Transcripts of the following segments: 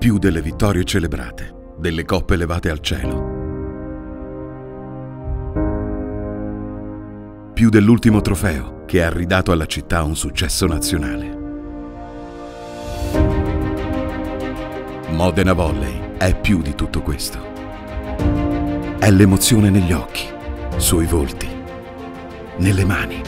più delle vittorie celebrate, delle coppe levate al cielo, più dell'ultimo trofeo che ha ridato alla città un successo nazionale. Modena Volley è più di tutto questo. È l'emozione negli occhi, sui volti, nelle mani.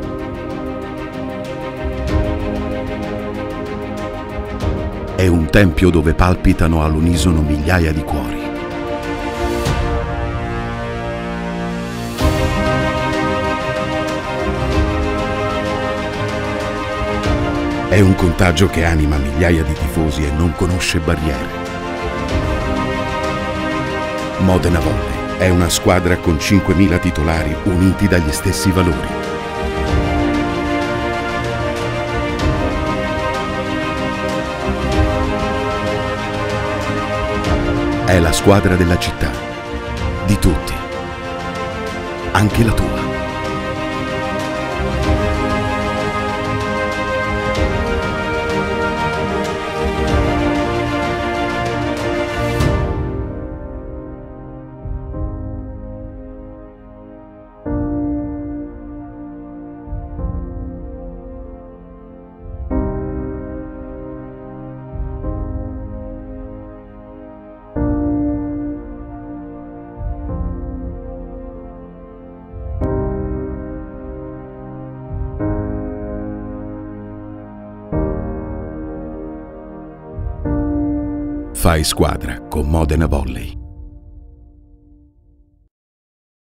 È un tempio dove palpitano all'unisono migliaia di cuori. È un contagio che anima migliaia di tifosi e non conosce barriere. Modena Volley è una squadra con 5.000 titolari uniti dagli stessi valori. È la squadra della città, di tutti, anche la tua. Fai squadra con Modena Volley.